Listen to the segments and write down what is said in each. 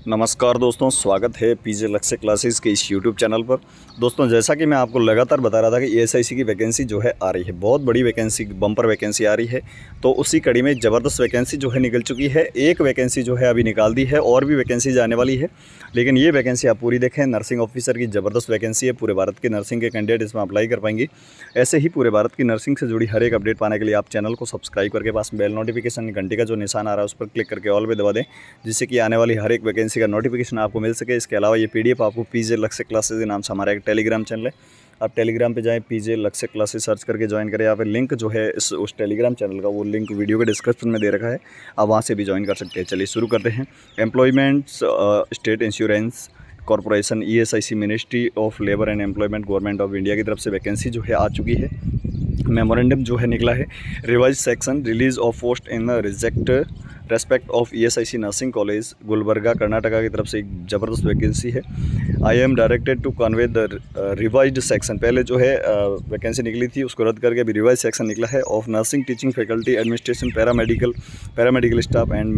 नमस्कार दोस्तों, स्वागत है पीजे लक्ष्य क्लासेस के इस यूट्यूब चैनल पर। दोस्तों, जैसा कि मैं आपको लगातार बता रहा था कि ईएसआईसी की वैकेंसी जो है आ रही है, बहुत बड़ी वैकेंसी, बम्पर वैकेंसी आ रही है। तो उसी कड़ी में ज़बरदस्त वैकेंसी जो है निकल चुकी है। एक वैकेंसी जो है अभी निकाल दी है, और भी वैकेंसी आने वाली है, लेकिन ये वैकेंसी आप पूरी देखें। नर्सिंग ऑफिसर की ज़बरदस्त वैकेंसी है, पूरे भारत के नर्सिंग के कैंडिडेट इसमें अप्लाई कर पाएंगे। ऐसे ही पूरे भारत की नर्सिंग से जुड़ी हर एक अपडेट पाने के लिए आप चैनल को सब्सक्राइब करके पास बेल नोटिफिकेशन घंटी का जो निशान आ रहा है उस पर क्लिक करके ऑल पे दबा दें, जिससे कि आने वाली हर एक वैकेंसी का नोटिफिकेशन आपको मिल सके। इसके अलावा ये पीडीएफ आपको पीजे लक्ष्य क्लासेस के नाम से हमारा एक टेलीग्राम चैनल है, आप टेलीग्राम पे जाएं, पीजे लक्ष्य क्लासेस सर्च करके ज्वाइन करें। यहाँ पे लिंक जो है उस टेलीग्राम चैनल का, वो लिंक वीडियो के डिस्क्रिप्शन में दे रखा है, आप वहाँ से भी ज्वाइन कर सकते हैं। चलिए शुरू करते हैं। Employments state insurance corporation ESIC ministry of labour and employment government of India की तरफ से वैकेंसी जो है आ चुकी है। मेमोरेंडम जो है निकला है, revise section release of post in reject respect of ESIC nursing college Gulbarga Karnataka की तरफ से एक ज़बरदस्त वैकेंसी है। I am directed to convey the revised section, पहले जो है वैकेंसी निकली थी उसको रद्द करके अभी रिवाइज सेक्शन निकला है, of nursing teaching faculty administration paramedical staff and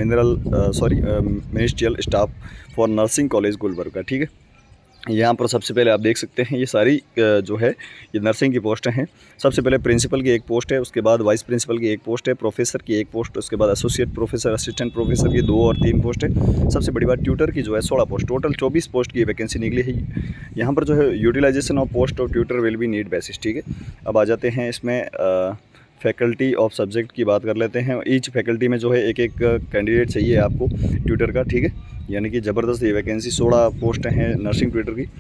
ministerial staff for nursing college Gulbarga. ठीक है, यहाँ पर सबसे पहले आप देख सकते हैं ये सारी जो है ये नर्सिंग की पोस्टें हैं। सबसे पहले प्रिंसिपल की एक पोस्ट है, उसके बाद वाइस प्रिंसिपल की एक पोस्ट है, प्रोफेसर की एक पोस्ट, उसके बाद एसोसिएट प्रोफेसर, असिस्टेंट प्रोफेसर की 2 और 3 पोस्ट है। सबसे बड़ी बात, ट्यूटर की जो है 16 पोस्ट, टोटल 24 पोस्ट की वैकेंसी निकली है। यहाँ पर जो है utilization of post of tutor will be need basis. ठीक है, अब आ जाते हैं इसमें फैकल्टी ऑफ सब्जेक्ट की बात कर लेते हैं। ईच फैकल्टी में जो है एक कैंडिडेट चाहिए आपको ट्यूटर का। ठीक है, यानी कि ज़बरदस्त ये वैकेंसी 16 पोस्ट हैं नर्सिंग ट्यूटर की।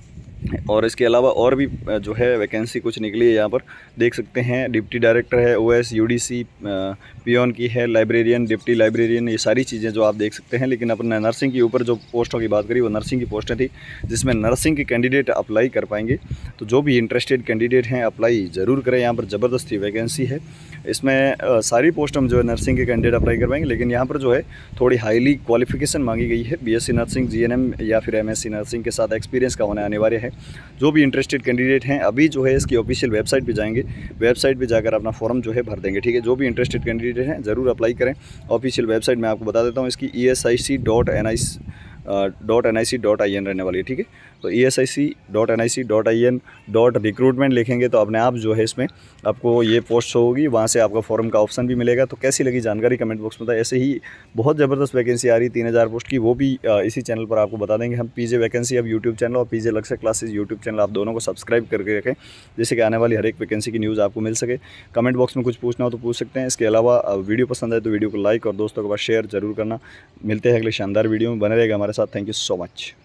और इसके अलावा और भी जो है वैकेंसी कुछ निकली है, यहाँ पर देख सकते हैं। डिप्टी डायरेक्टर है, ओएस यूडीसी पियोन की है, लाइब्रेरियन, डिप्टी लाइब्रेरियन, ये सारी चीज़ें जो आप देख सकते हैं। लेकिन अपने नर्सिंग के ऊपर जो पोस्टों की बात करी वो नर्सिंग की पोस्टें थी, जिसमें नर्सिंग के कैंडिडेट अप्लाई कर पाएंगे। तो जो भी इंटरेस्टेड कैंडिडेट हैं अप्लाई ज़रूर करें, यहाँ पर ज़बरदस्त वैकेंसी है। इसमें सारी पोस्ट हम जो है नर्सिंग के कैंडिडेट अप्लाई कर पाएंगे, लेकिन यहाँ पर जो है थोड़ी हाईली क्वालिफिकेशन मांगी गई है। बीएससी नर्सिंग, जीएनएम या फिर एमएससी नर्सिंग के साथ एक्सपीरियंस का होना अनिवार्य है। जो भी इंटरेस्टेड कैंडिडेट हैं अभी जो है इसकी ऑफिशियल वेबसाइट पे जाएंगे, वेबसाइट पे जाकर अपना फॉर्म जो है भर देंगे। ठीक है, जो भी इंटरेस्टेड कैंडिडेट हैं ज़रूर अप्लाई करें। ऑफिशियल वेबसाइट मैं आपको बता देता हूँ, इसकी esic.nic.in रहने वाली है। ठीक है, तो esic.nic.in.recruitment लिखेंगे तो अपने आप जो है इसमें आपको ये पोस्ट होगी, वहाँ से आपका फॉर्म का ऑप्शन भी मिलेगा। तो कैसी लगी जानकारी कमेंट बॉक्स में बताएं। ऐसे ही बहुत ज़बरदस्त वैकेंसी आ रही है 3000 पोस्ट की, वो भी इसी चैनल पर आपको बता देंगे हम। पीजे वैकेंसी अब यूट्यूब चैनल और पीजे लक्ष्य क्लासेस यूट्यूब चैनल, आप दोनों को सब्सक्राइब करके रखें, जिससे कि आने वाली हर एक वैकेंसी की न्यूज़ आपको मिल सके। कमेंट बॉक्स में कुछ पूछना हो तो पूछ सकते हैं। इसके अलावा वीडियो पसंद आए तो वीडियो को लाइक और दोस्तों के पास शेयर जरूर करना। मिलते हैं अगले शानदार वीडियो में, बने रहेगा हमारे साथ। Thank you so much.